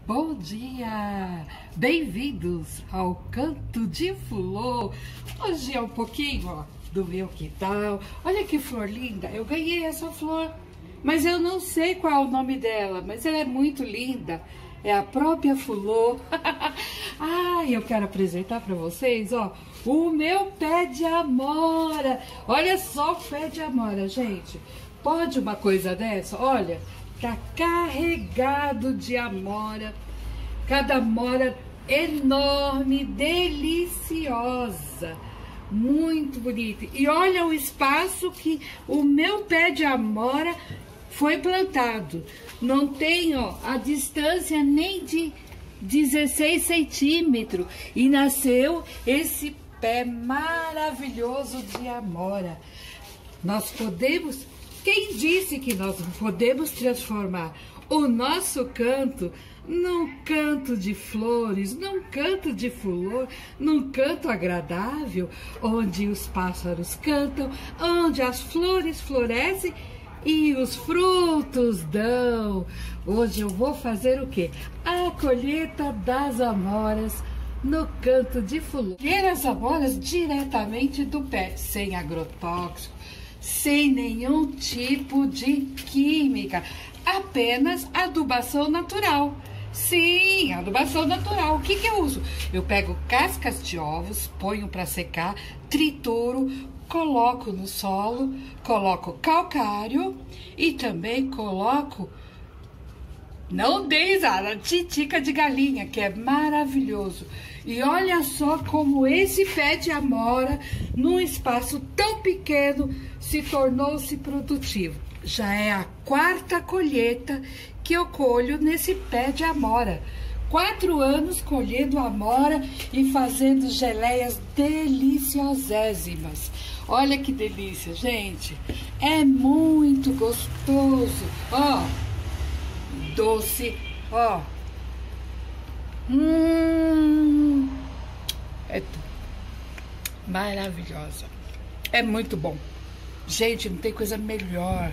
Bom dia! Bem-vindos ao Canto de Fulô. Hoje é um pouquinho, ó, do meu quintal. Olha que flor linda! Eu ganhei essa flor, mas eu não sei qual é o nome dela, mas ela é muito linda. É a própria Fulô. Eu quero apresentar para vocês, ó, o meu pé de amora. Olha só o pé de amora, gente. Pode uma coisa dessa? Olha, tá carregado de amora. Cada amora enorme, deliciosa. Muito bonita. E olha o espaço que o meu pé de amora foi plantado. Não tem, ó, a distância nem de 16 centímetros. E nasceu esse pé maravilhoso de amora. Nós podemos... Quem disse que nós podemos transformar o nosso canto num canto de flores, num canto de fulô, num canto agradável, onde os pássaros cantam, onde as flores florescem e os frutos dão? Hoje eu vou fazer o quê? A colheita das amoras no canto de fulô. Colher as amoras diretamente do pé, sem agrotóxico, sem nenhum tipo de química, apenas adubação natural. Sim, adubação natural. O que eu uso? Eu pego cascas de ovos, ponho para secar, trituro, coloco no solo, coloco calcário e também coloco, não dê risada, titica de galinha, que é maravilhoso. E olha só como esse pé de amora, num espaço tão pequeno, tornou-se produtivo. Já é a quarta colheita que eu colho nesse pé de amora. 4 anos colhendo amora e fazendo geleias deliciosíssimas. Olha que delícia, gente. É muito gostoso. Ó, doce, ó. É maravilhosa. É muito bom. Gente, não tem coisa melhor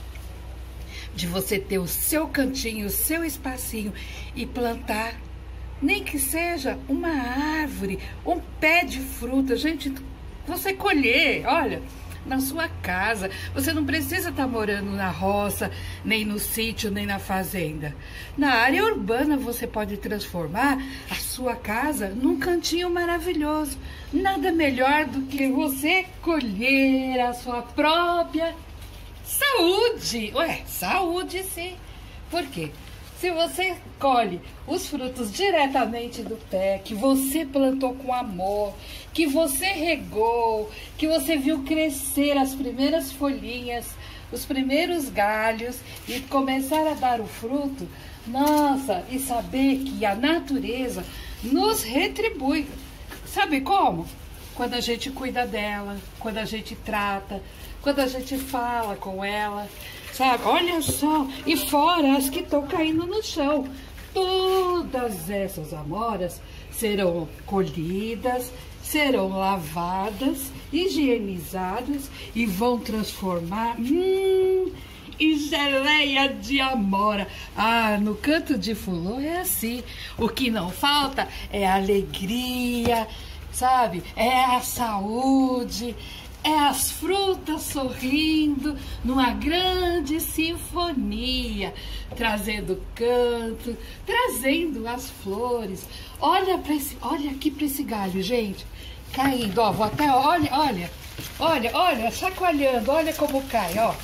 de você ter o seu cantinho, o seu espacinho e plantar, nem que seja uma árvore, um pé de fruta. Gente, você colher, olha, na sua casa. Você não precisa estar morando na roça, nem no sítio, nem na fazenda. Na área urbana você pode transformar a sua casa num cantinho maravilhoso. Nada melhor do que você colher a sua própria saúde. Saúde sim. Por quê? Se você colhe os frutos diretamente do pé, que você plantou com amor, que você regou, que você viu crescer as primeiras folhinhas, os primeiros galhos e começar a dar o fruto, nossa, e saber que a natureza nos retribui. Sabe como? Quando a gente cuida dela, quando a gente trata, quando a gente fala com ela, sabe? Olha só, e fora as que estão caindo no chão. Todas essas amoras serão colhidas, serão lavadas, higienizadas e vão transformar em geleia de amora. No canto de fulô é assim. O que não falta é a alegria, sabe? É a saúde. É as frutas sorrindo numa grande sinfonia, trazendo canto, trazendo as flores. Olha aqui para esse galho, gente, caindo, ó, vou até, olha, chacoalhando, olha como cai, ó.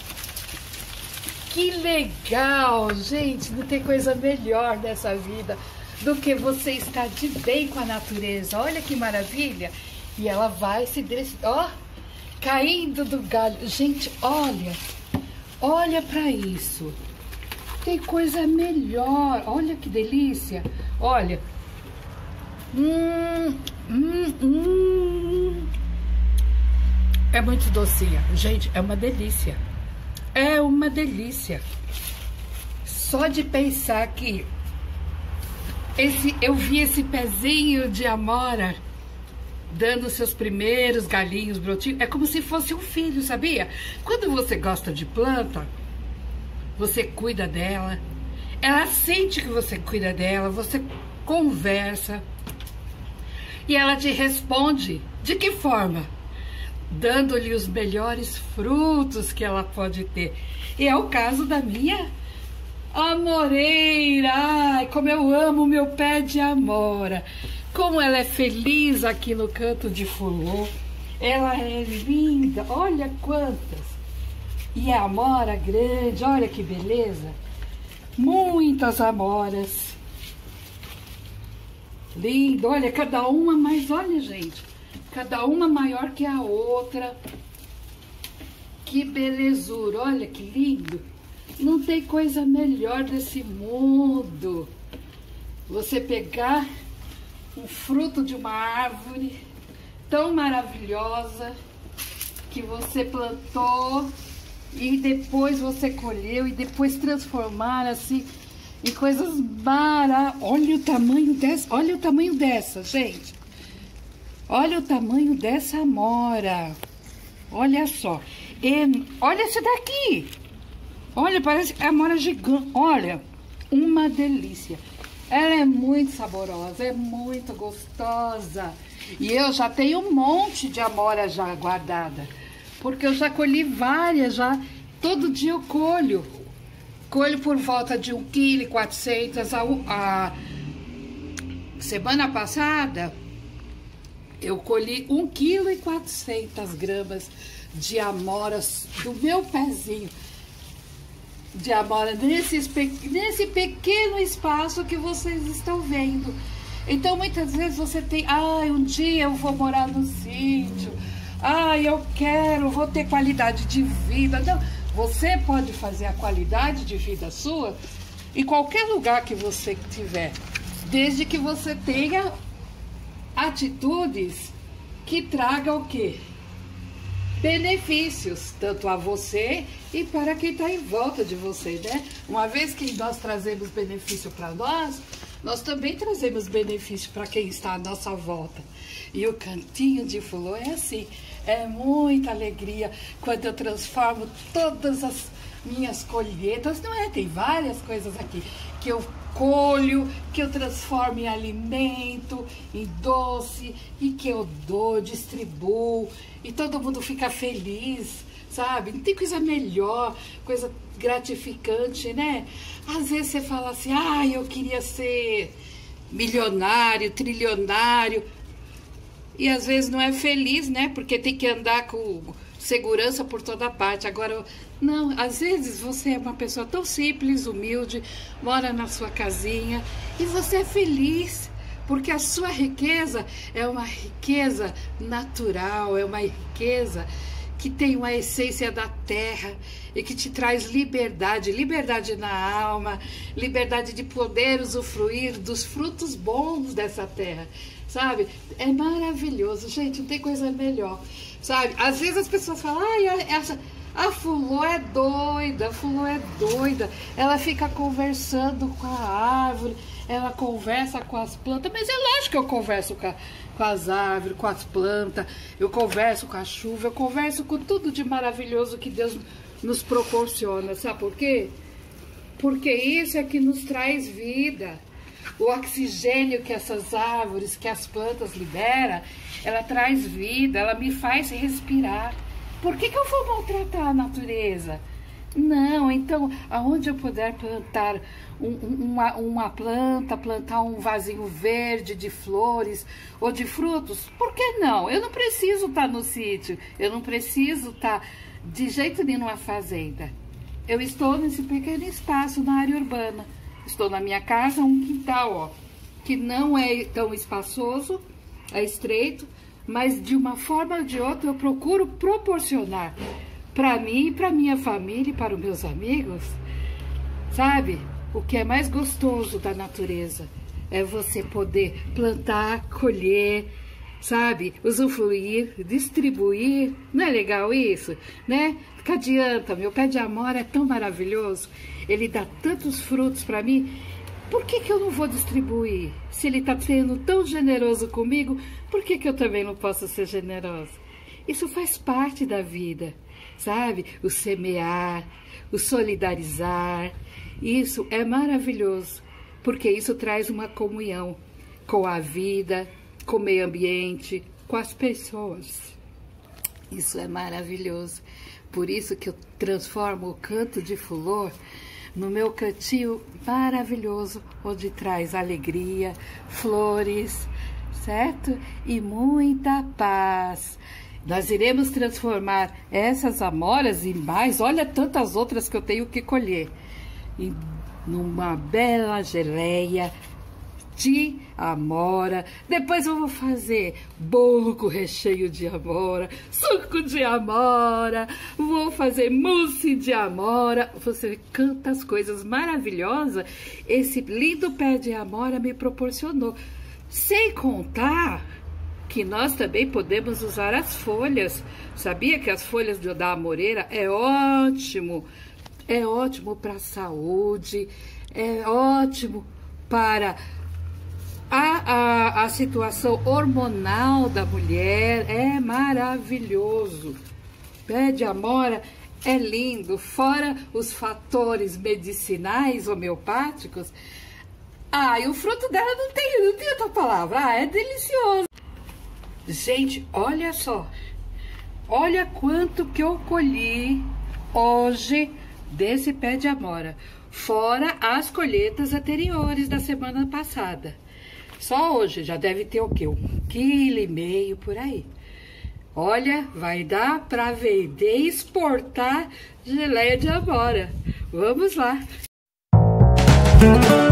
Que legal, gente, não tem coisa melhor nessa vida do que você estar de bem com a natureza. Olha que maravilha. E ela vai se ó, caindo do galho. Gente, olha para isso. Tem coisa melhor. Olha que delícia. Olha. É muito docinha. Gente, é uma delícia. É uma delícia. Só de pensar que eu vi esse pezinho de amora dando seus primeiros galinhos, brotinhos. É como se fosse um filho, sabia? Quando você gosta de planta, você cuida dela, Ela sente que você cuida dela, você conversa e ela te responde. De que forma? Dando-lhe os melhores frutos que ela pode ter. E é o caso da minha amoreira. Ai, como eu amo meu pé de amora. Como ela é feliz aqui no canto de fulô. Ela é linda, olha quantas. E a amora grande, olha que beleza. Muitas amoras. Lindo, olha, cada uma, mas olha, gente, cada uma maior que a outra. Que belezura, olha que lindo. Não tem coisa melhor desse mundo. Você pegar um fruto de uma árvore tão maravilhosa que você plantou e depois você colheu e depois transformar assim em coisas maravilhosas. Olha o tamanho dessa, gente. Olha o tamanho dessa amora. Olha só. E olha esse daqui. Olha, parece que é amora gigante. Olha, uma delícia. Ela é muito saborosa, é muito gostosa. E eu já tenho um monte de amora já guardada. Porque eu já colhi várias, já. Todo dia eu colho. Colho por volta de 1,4 kg. A semana passada, eu colhi 1,4 kg de amoras do meu pezinho. De amora nesse pequeno espaço que vocês estão vendo. Então, muitas vezes você tem... Ai, um dia eu vou morar no sítio. Ai, eu quero, vou ter qualidade de vida. Não, você pode fazer a qualidade de vida sua em qualquer lugar que você tiver. Desde que você tenha atitudes que tragam o quê? Benefícios, tanto a você e para quem está em volta de você, né? Uma vez que nós trazemos benefício para nós, nós também trazemos benefício para quem está à nossa volta. E o cantinho de fulô é assim, é muita alegria quando eu transformo todas as minhas colheitas, não é? Tem várias coisas aqui que eu colho, que eu transformo em alimento, em doce, e que eu dou, distribuo, e todo mundo fica feliz, sabe? Não tem coisa melhor, coisa gratificante, né? Às vezes você fala assim, ah, eu queria ser milionário, trilionário, e às vezes não é feliz, né? Porque tem que andar com segurança por toda parte. Agora, não, às vezes você é uma pessoa tão simples, humilde, mora na sua casinha e você é feliz, porque a sua riqueza é uma riqueza natural, é uma riqueza que tem uma essência da terra e que te traz liberdade, liberdade na alma, liberdade de poder usufruir dos frutos bons dessa terra, sabe? É maravilhoso, gente, não tem coisa melhor, sabe? Às vezes as pessoas falam, ai, a fulô é doida, a fulô é doida, ela fica conversando com a árvore, ela conversa com as plantas, mas é lógico que eu converso com as árvores, com as plantas, eu converso com a chuva, eu converso com tudo de maravilhoso que Deus nos proporciona, sabe por quê? Porque isso é que nos traz vida. O oxigênio que essas árvores, que as plantas liberam, ela traz vida, ela me faz respirar. Por que eu vou maltratar a natureza? Não, então, aonde eu puder plantar uma planta, plantar um vasinho verde de flores ou de frutos, por que não? Eu não preciso estar no sítio, eu não preciso estar de jeito nenhum numa fazenda. Eu estou nesse pequeno espaço na área urbana. Estou na minha casa, um quintal, ó, que não é tão espaçoso, é estreito, mas de uma forma ou de outra eu procuro proporcionar para mim, para minha família e para os meus amigos, sabe? O que é mais gostoso da natureza é você poder plantar, colher, sabe? Usufruir, distribuir. Não é legal isso, né? Que adianta, meu pé de amora é tão maravilhoso, ele dá tantos frutos para mim. Por que eu não vou distribuir? Se ele está sendo tão generoso comigo, por que eu também não posso ser generosa? Isso faz parte da vida, sabe? O semear, o solidarizar. Isso é maravilhoso, porque isso traz uma comunhão com a vida, com o meio ambiente, com as pessoas. Isso é maravilhoso. Por isso que eu transformo o canto de flor no meu cantinho maravilhoso, onde traz alegria, flores, certo? E muita paz. Nós iremos transformar essas amoras e mais, olha tantas outras que eu tenho que colher, numa bela geleia de amora. Depois eu vou fazer bolo com recheio de amora, suco de amora, vou fazer mousse de amora. Você vê quantas coisas maravilhosas esse lindo pé de amora me proporcionou. Sem contar que nós também podemos usar as folhas. Sabia que as folhas da amoreira é ótimo para a saúde, é ótimo para a situação hormonal da mulher, é maravilhoso. Pé de amora é lindo, fora os fatores medicinais homeopáticos. E o fruto dela não tem outra palavra, é delicioso. Gente, olha só, olha quanto que eu colhi hoje desse pé de amora, fora as colheitas anteriores da semana passada. Só hoje já deve ter o quê? 1,5 kg por aí. Olha, vai dar para vender e exportar geleia de amora. Vamos lá!